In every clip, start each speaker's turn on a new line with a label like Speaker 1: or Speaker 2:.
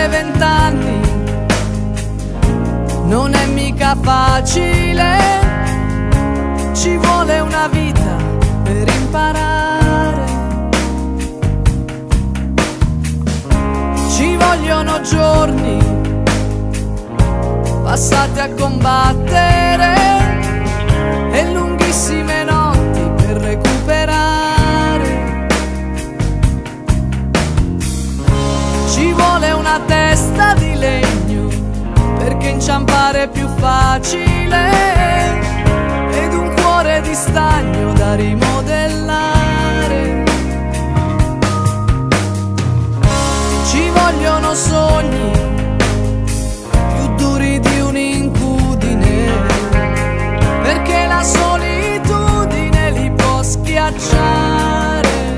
Speaker 1: 20 anni non è mica facile, ci vuole una vita per imparare, ci vogliono giorni passati a combattere e lunghissime notti per recuperare, ci vuole una testa di legno perché inciampare è più facile ed un cuore di stagno da rimodellare, ci vogliono sogni più duri di un'incudine perché la solitudine li può schiacciare.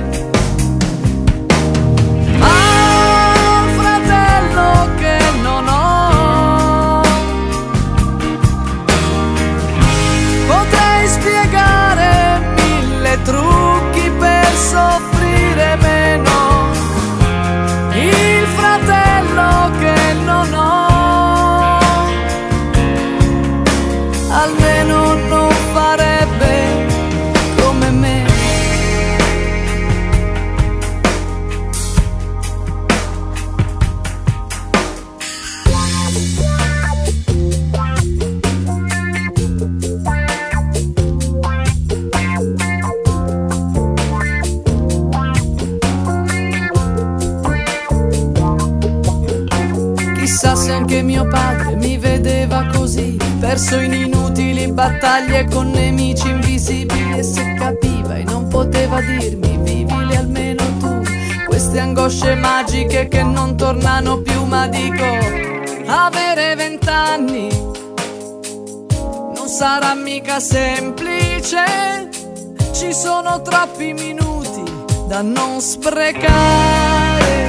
Speaker 1: Trucchi per soffrire meno, il fratello che non ho, almeno non farebbe come me. Chissà se anche mio padre mi vedeva così, perso in inutili battaglie con nemici invisibili, e se capiva e non poteva dirmi vivile almeno tu, queste angosce magiche che non tornano più. Ma dico, avere 20 anni non sarà mica semplice, ci sono troppi minuti da non sprecare,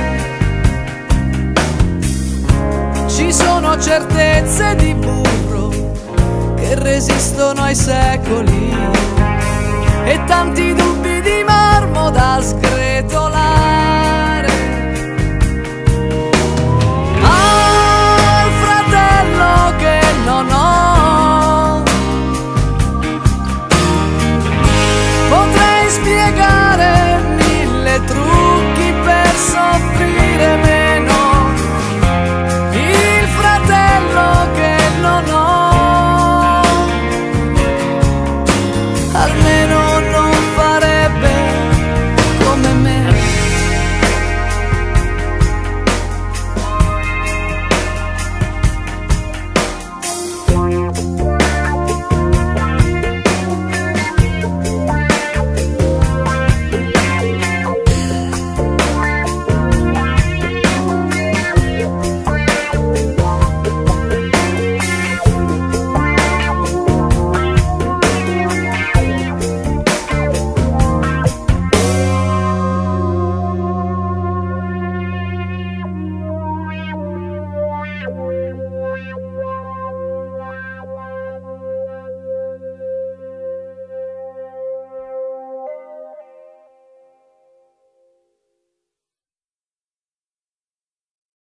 Speaker 1: ci sono certezze di burro che resistono ai secoli e tanti dubbi di marmo da sgretolare.